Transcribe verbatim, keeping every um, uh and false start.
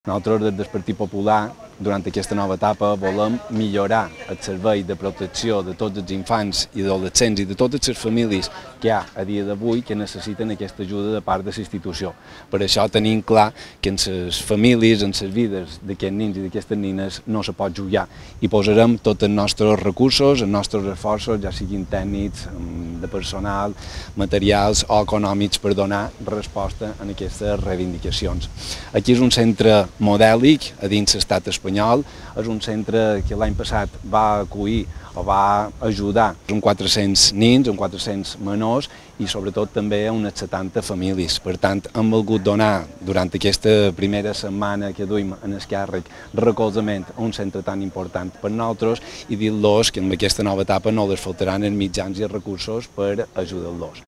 Nosaltres, des del Partit Popular, durant aquesta nova etapa, volem millorar el servei de protecció de tots els infants i adolescents i de totes les famílies que hi ha a dia d'avui que necessiten aquesta ajuda de part de la institució. Per això tenim clar que en les famílies, en les vides d'aquests nens i d'aquestes nines no se pot jugar i posarem tots els nostres recursos, els nostres esforços, ja siguin tècnics, de personal, materials o econòmics per donar resposta a aquestes reivindicacions. Aquí és un centre modèlic a dins l'estat espanyol, és un centre que l'any passat va acollir o va ajudar uns quatre-cents nens, uns quatre-cents menors i sobretot també a unes setanta famílies. Per tant, hem volgut donar durant aquesta primera setmana que duim en el càrrec recolzament a un centre tan important per nosaltres i dir-los que en aquesta nova etapa no els faltaran els mitjans i els recursos per ajudar-los.